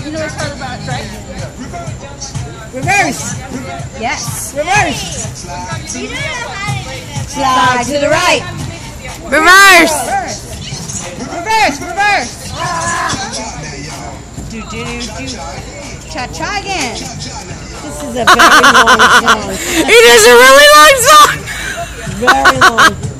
You know it's part about, right? Reverse. Yes. Reverse. You don't know how to do that. Slide to the right. Reverse. Reverse. Reverse. Do do do do. Cha cha again. This is a very long song. It is a really long song. Very long.